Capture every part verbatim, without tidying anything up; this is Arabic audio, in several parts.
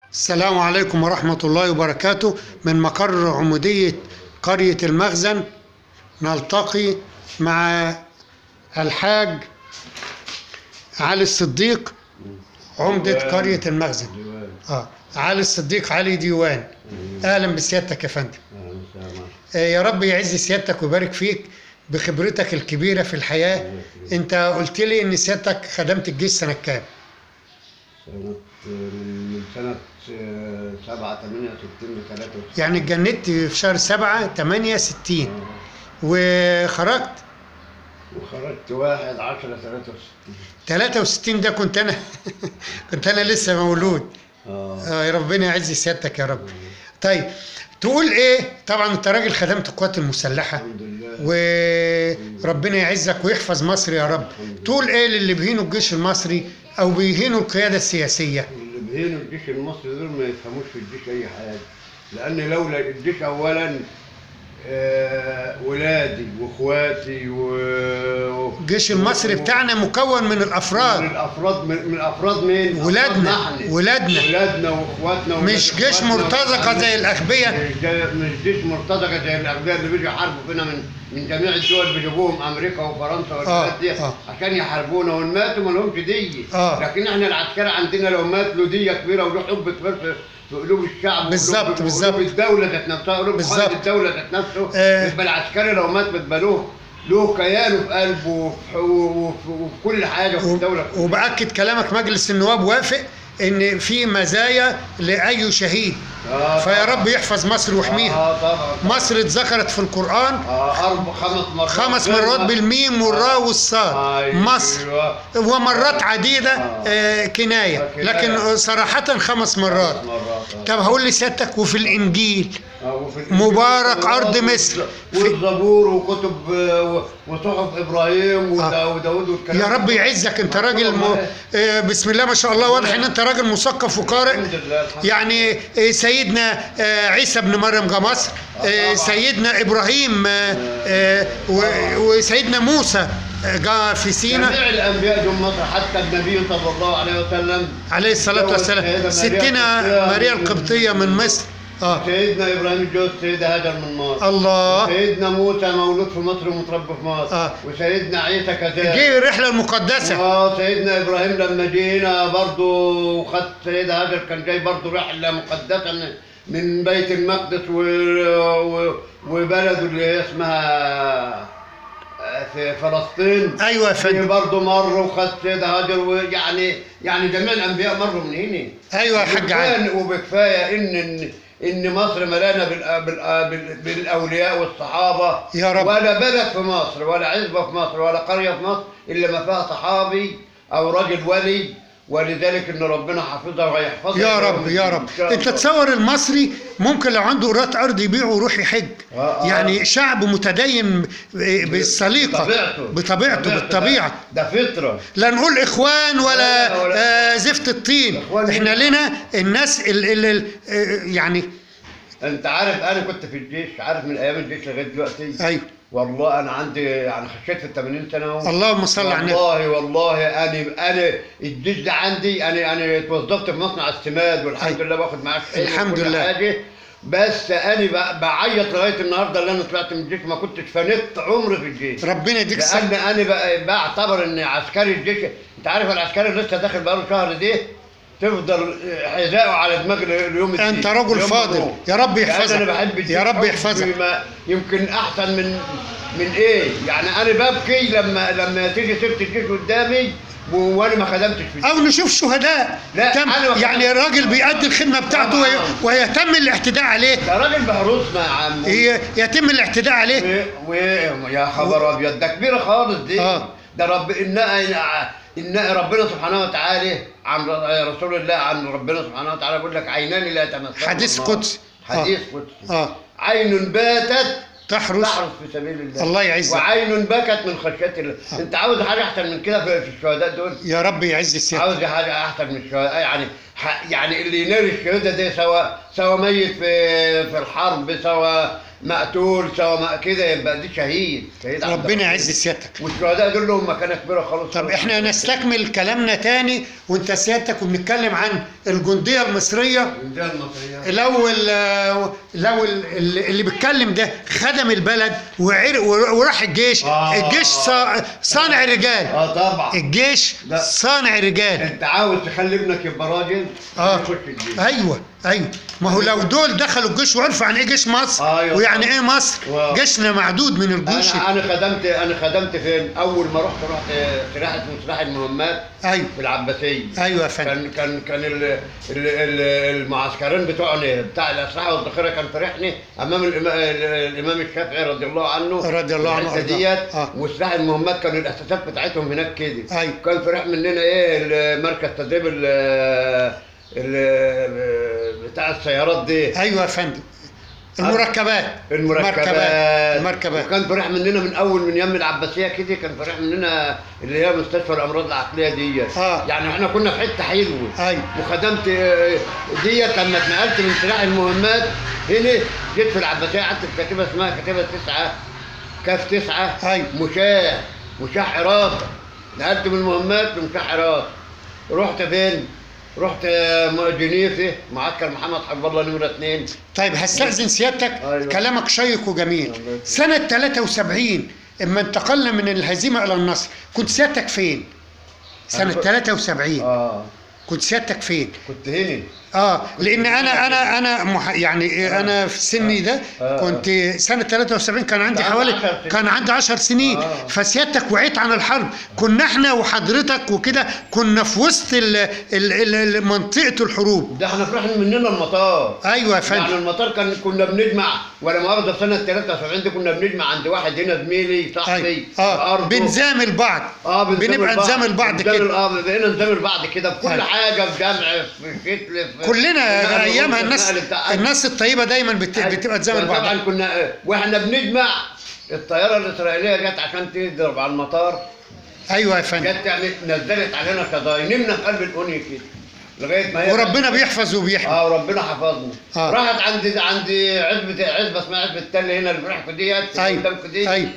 السلام عليكم ورحمة الله وبركاته. من مقر عمودية قرية المخزن نلتقي مع الحاج علي الصديق عمدة قرية المخزن. آه. علي الصديق علي ديوان. أهلا بسيادتك يا فندم. آه يا رب يعز سيادتك ويبارك فيك بخبرتك الكبيرة في الحياة. أنت قلت لي إن سيادتك خدمت الجيش سنة كام؟ سنة من سنة سبعة تمانية ستين لتلاتة وستين. يعني اتجندت في شهر سبعة تمانية ستين. آه. وخرجت؟ وخرجت واحد عشرة تلاتة وستين. تلاتة وستين ده كنت أنا كنت أنا لسه مولود. آه. آه يا ربنا يعز سيادتك يا رب. آه. طيب تقول إيه؟ طبعا أنت راجل خدمت القوات المسلحة. الحمد لله. وربنا يعزك ويحفظ مصر يا رب. تقول إيه للي بيهينوا الجيش المصري أو بيهينوا القيادة السياسية؟ اللي بيهينوا الجيش المصري دول ما يفهموش في الجيش أي حاجة، لأن لولا الجيش أولاً آه ولادي واخواتي و الجيش المصري بتاعنا مكون من الافراد. من الافراد من, من الافراد مين؟ ولادنا ولادنا ولادنا واخواتنا. مش جيش مرتزقه زي الاغبياء. مش جيش مرتزقه زي الاغبياء اللي بيجوا يحاربوا فينا من من جميع الدول، بيجيبوهم امريكا وفرنسا والبلاد دي آه. عشان يحاربونا، وان ماتوا ما لهمش دية. آه. لكن احنا العسكري عندنا لو مات له دية كبيره وله حب كبير في قلوب الشعب. بالظبط بالظبط. قلوب الدوله ذات نفسها، قلوب قائد الدوله ذات نفسه. آه. يبقى العسكري لو مات بتبقى له له كيانه في قلبه وفي كل حاجه في الدوله. وباكد كلامك مجلس النواب وافق ان في مزايا لاي شهيد. آه فيا رب يحفظ مصر ويحميها. آه طبعا. مصر اتذكرت في القرآن آه أربع خمس مرات خمس مرات بالميم والراء والصاد. آه مصر. ومرات عديدة آه آه كناية، لكن صراحة خمس مرات. خمس مرات. آه. طب هقول لسيادتك وفي الإنجيل آه مبارك أرض مصر والزبور وكتب وصحف إبراهيم وداود والكلام. يا رب يعزك. أنت راجل م... آه بسم الله ما شاء الله، واضح إن أنت راجل مثقف وقارئ. يعني سيدنا عيسى بن مريم جه مصر، سيدنا ابراهيم وسيدنا موسى جه في سينا. جميع الانبياء جم مصر، حتى النبي صلى الله عليه وسلم عليه الصلاه والسلام. ستنا ماريا القبطيه من مصر. آه. سيدنا ابراهيم اتجوز سيدة هاجر من مصر. الله. سيدنا موسى مولود في مصر ومتربى في مصر. آه. وسيدنا عيسى كذلك. جه الرحله المقدسه. اه سيدنا ابراهيم لما جينا برضه وخد سيدة هاجر كان جاي برضه رحله مقدسه من, من بيت المقدس و... و... وبلده اللي هي اسمها في فلسطين. ايوه يا فندم. برضه مر وخد سيدة هاجر، ويعني يعني جميع الانبياء مروا من هنا. ايوه يا حاج علي. وبكفايه ان ان مصر ملانه بالاولياء والصحابه يا رب. ولا بلد في مصر ولا عزبه في مصر ولا قريه في مصر الا ما فيها صحابي او رجل ولي، ولذلك ان ربنا حافظها وهيحفظها يا رب يا رب. انت تصور المصري ممكن لو عنده قرات ارض يبيعه ويروح يحج. آه آه. يعني شعب متدين بالسليقه بطبيعته بطبيعته بالطبيعه. ده فطره. لا نقول اخوان ولا, ولا آه زفت الطين. احنا لنا الناس اللي يعني. انت عارف انا كنت في الجيش، عارف من ايام الجيش لغايه دلوقتي. ايوه والله انا عندي يعني خشيت في الثمانين سنه اهو. اللهم صل على النبي. والله والله انا انا الجيش ده عندي، انا انا اتوظفت في مصنع السماد والحمد لله باخد معاك الحمد لله حاجة. بس انا بعيط لغايه النهارده اللي انا طلعت من الجيش، ما كنتش فنت عمري في الجيش. ربنا يديك الصحه. لان انا بعتبر ان عسكري الجيش، انت عارف العسكري اللي لسه داخل بقاله شهر ده تفضل حذاءه على دماغ اليوم الدين. انت رجل فاضل. يا رب يحفظك. انا بحب الجيش. يا رب يحفظك. يمكن احسن من من ايه يعني. انا ببكي لما لما تيجي سيره الجيش قدامي وانا ما خدمتش فيه. او نشوف شهداء. لا تم يعني الراجل بيأدي الخدمه بتاعته ويتم الاعتداء عليه. ده راجل بهروسنا يا عم. يتم الاعتداء عليه. ويا خبر ابيض، ده كبيره خالص دي. آه. ده رب ان ان ربنا سبحانه وتعالى عن رسول الله عن ربنا سبحانه وتعالى بيقول لك عينان لا يتمثلان. حديث قدسي. حديث آه. قدسي. اه عين باتت تحرس تحرس في سبيل الله. الله يعزك. وعين بكت من خشيه الله. آه. انت عاوز حاجه احسن من كده في الشهداء دول؟ يا رب يعز السيادة. عاوز حاجه احسن من الشهداء يعني. يعني اللي ينال الشهاده دي سواء سواء ميت في في الحرب، سواء مقتول سواء كده يبقى دي شهيد شهيد. ربنا يعز سيادتك. والشهداء دول لهم مكانه كبيره خالص. طب احنا نستكمل كلامنا تاني وانت سيادتك وبنتكلم عن الجنديه المصريه. الجنديه المصريه لو لو اللي بيتكلم ده خدم البلد وراح الجيش. آه الجيش صانع رجال. اه طبعا الجيش صانع رجال. انت عاوز تخلي ابنك يبقى راجل اه ايوه ايوه. ما هو لو دول دخلوا الجيش وعرفوا عن ايه جيش مصر آه ويعني ايه مصر. واو. جيشنا معدود من الجيوش. انا انا خدمت انا خدمت فين؟ اول ما رحت رحت سلاحه مسلاح المهمات. ايوه في العباسيه. ايوه يا فندم. كان كان كان ال ال ال المعسكرين بتوعنا بتاع الاسلحه والذخيره كان فرحني امام الامام الشافعي رضي الله عنه. رضي الله عنه ديت. آه. وسلاح المهمات كانوا الاساسات بتاعتهم هناك كده. ايوه كان فرح مننا ايه مركز تدريب بتاع السيارات دي. ايوه يا فندم. المركبات المركبات المركبات وكان فرح مننا من اول من يم العباسيه كده. كان فرح مننا اللي هي مستشفى الامراض العقليه دي. آه. يعني احنا كنا في حته حلوه. ايوه وخدمت ديت لما اتنقلت من سلاح المهمات هنا جيت في العباسيه قعدت في كتيبه اسمها كتيبه تسعه كاف تسعه. ايوه مشاه مشاه حراسه. نقلت من المهمات لمشاه حراسه. رحت فين؟ رحت جنيفه معسكر محمد حبيب الله نمره اثنين. طيب هستأذن سيادتك. أيوة. كلامك شيق وجميل. أيوة. سنة ثلاثة وسبعين اما انتقلنا من الهزيمة إلى النصر كنت سيادتك فين؟ سنة ثلاثة وسبعين. اه كنت سيادتك فين؟ كنت هنا. اه لان انا انا انا مح... يعني آه. انا في سني ده آه. كنت سنه ثلاثة وسبعين كان عندي حوالي كان عندي عشر سنين. آه. فسيادتك وعيت عن الحرب. كنا احنا وحضرتك وكده كنا في وسط ال... ال... ال... منطقه الحروب. ده احنا فرحنا مننا المطار. ايوه يا فندم. يعني المطار كان كنا بنجمع ولا مؤاخذه في سنه ثلاثة وسبعين دي كنا بنجمع عند واحد هنا زميلي صاحبي. أيوة. اه بنزامل بعض. اه بنبقى نزامل بعض كده. اه بقينا نزامل بعض كده في كل أيوة. حاجه في جمع في كتل في كلنا ايامها الناس الناس الطيبه دايما بت... بتبقى تزامل بعض. طبعا كنا واحنا بنجمع الطياره الاسرائيليه جت عشان تضرب على المطار. ايوه يا فندم. جت يعني نزلت علينا قضايا نمنا في قلب الاونيه كده لغايه ما هي وربنا بيحفظ وبيحمي. اه وربنا حفظنا. آه. راحت عند عند عزبه عزبه اسمها عزبه التل هنا اللي بنحكوا ديت قدامكم دي. ايوه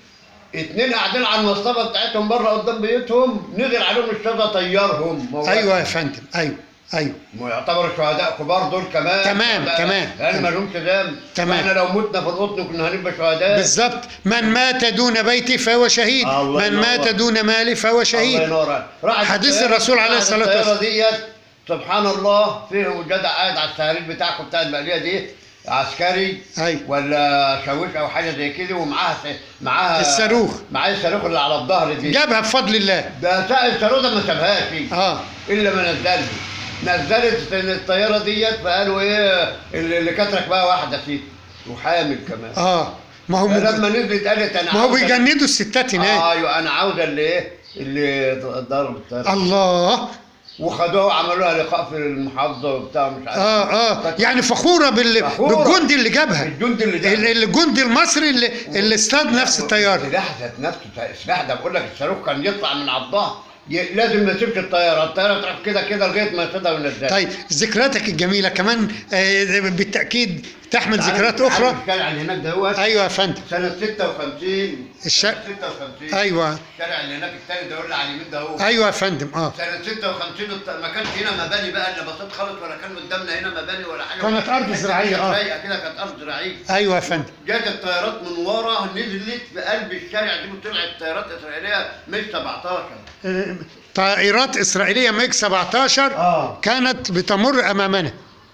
اتنين قاعدين على المصطبه بتاعتهم بره قدام بيوتهم نزل عليهم الشظى طيرهم. ايوه يا فندم. ايوه ايوه يعتبروا شهداء كبار دول كمان. تمام تمام. لان ما لهمش ذنب. تمام. احنا لو متنا في القطن كنا هنبقى شهداء. بالظبط. من مات دون بيتي فهو شهيد. من مات دون مالي فهو شهيد. الله ينور. حديث الرسول عليه الصلاه والسلام. ديت سبحان الله فيه جدع قاعد على السهريج بتاعكم بتاع البقليه دي عسكري. أيوة. ولا شاويش او حاجه زي كده ومعاها معاها الصاروخ. معاه الصاروخ اللي على الظهر دي. جابها بفضل الله. ده الصاروخ ده ما سابهاش. اه الا ما نزلها. نزلت الطياره ديت فقالوا ايه اللي كانت راكباها واحده ست وحامل كمان. اه ما هو لما نزلت قالت انا ما هو بيجندوا الستات هناك. اه ايوه انا عاوزه اللي ايه اللي ضرب الطياره. الله. وخدوها وعملوا لها لقاء في المحافظه وبتاع مش عارف. اه اه يعني فخوره بال... بالجندي اللي جابها. الجندي اللي جابها. الجندي المصري اللي اللي اصطاد نفس الطياره. السلاح ذات نفسه السلاح ده بقول لك الصاروخ كان يطلع من على الظهر لازم ما يسيبش الطياره، الطياره تروح كده كده لغايه ما ياخدها وينزلها. طيب ذكرياتك الجميله كمان آه بالتاكيد تحمل ذكريات اخرى. الشارع اللي هناك دوت. ايوه يا فندم. سنه ستة وخمسين. الشارع ستة وخمسين. ايوه. الشارع اللي هناك الثاني ده اللي على اليمين ده اهو. ايوه يا فندم. اه سنه ستة وخمسين ما كانش هنا مباني بقى الا بسيط خالص ولا كان قدامنا هنا مباني ولا حاجه. كانت ارض زراعيه. اه رايقه كده كانت ارض زراعيه. ايوه يا فندم. جت الطيارات من ورا نزلت في قلب الشارع دي وطلعت طيارات اسرائيليه ميج سبعتاشر. آه طائرات اسرائيليه ميج سبعتاشر. اه كانت بتمر امامنا.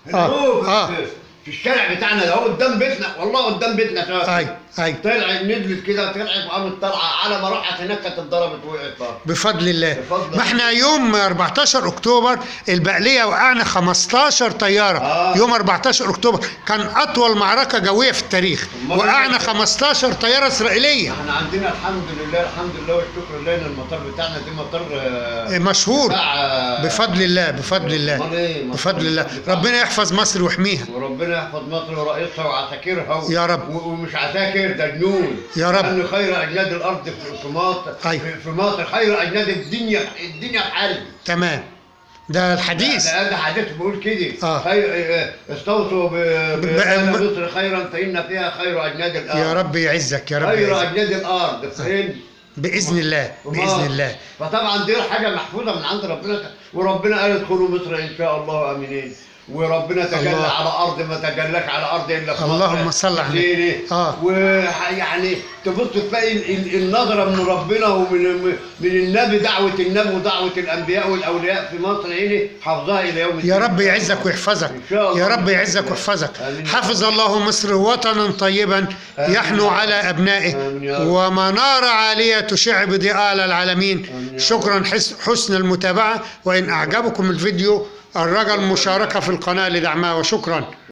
اه اه في الشارع بتاعنا ده قدام بيتنا والله قدام بيتنا. ايوه ايوه. طلعت نزلت كده طلعت وقامت طالعه على ما راحت هناك كانت اتضربت وقعت برضه. بفضل الله. بفضل ما احنا يوم أربعتاشر اكتوبر البقليه وقعنا خمستاشر طياره. آه. يوم أربعتاشر اكتوبر كان اطول معركه جويه في التاريخ. وقعنا خمستاشر طياره اسرائيليه. احنا عندنا الحمد لله الحمد لله والشكر لله ان المطار بتاعنا ده مطار آه مشهور. آه بفضل الله بفضل الله. إيه بفضل الله. ربنا يحفظ مصر ويحميها. وربنا يحفظ مصر ورئيسها وعساكرها. يا رب. ومش عساكر ده جنود. يا رب. لأن خير أجناد الأرض في مصر. أيوة. في مصر خير أجناد الدنيا الدنيا بحالها. تمام. ده الحديث. ده, ده حديث بيقول كده. آه. خير استوصوا بأهل مصر خيرا فإن فيها خير أجناد الأرض. يا رب يعزك يا رب. خير أجناد الأرض فين؟ بإذن الله بإذن الله. فطبعا دي حاجة محفوظة من عند ربنا، وربنا قال ادخلوا مصر إن شاء الله آمنين، وربنا تجلى الله. على أرض ما تجلاش على أرض إلا في مصر. اللهم صل على النبي. اه ويعني تبص تلاقي النظرة من ربنا ومن من النبي، دعوة النبي ودعوة الأنبياء والأولياء في مصر هنا حافظها إلى يوم الدين. يا رب يعزك ويحفظك يا رب يعزك ويحفظك. حفظ الله مصر وطنا طيبا يحنو على أبنائه ومنارة عالية تشع بضياء العالمين. شكرا حسن المتابعة، وإن أعجبكم الفيديو الرجاء المشاركة في القناة لدعمها، وشكرا.